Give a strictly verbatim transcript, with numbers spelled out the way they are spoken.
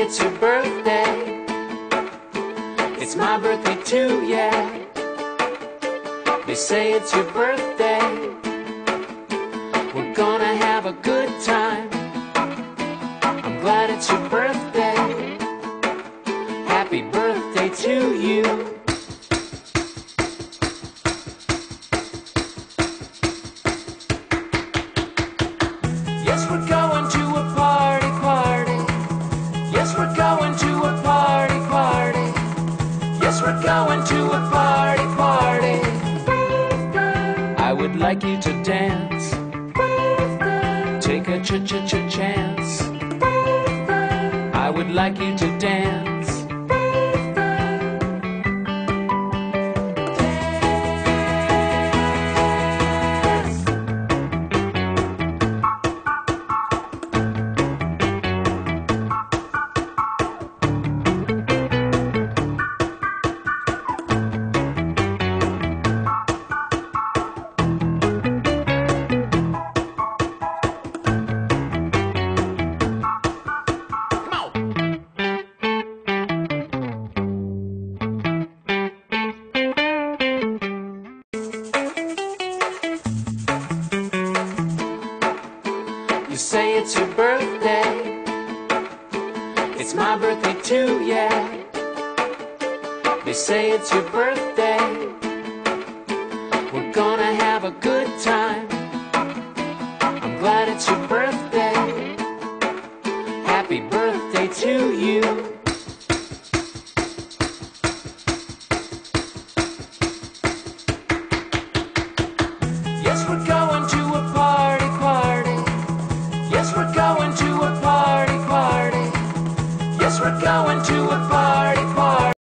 say it's your birthday. It's my birthday too, yeah. They say it's your birthday. We're gonna have a good time. I'm glad it's your birthday. Happy birthday to you. Yes, we're going to a party, party. Yes, we're going to a party, party. Yes, we're going to a party, party. I would like you to dance. Take a ch-ch-ch-chance. I would like you to dance. You say it's your birthday. It's my birthday too, yeah. They say it's your birthday. We're gonna have a good time. I'm glad it's your birthday. Happy birthday to you. Yes, we're going to a party, party. Yes, we're going to a party, party. Yes, we're going to a party, party.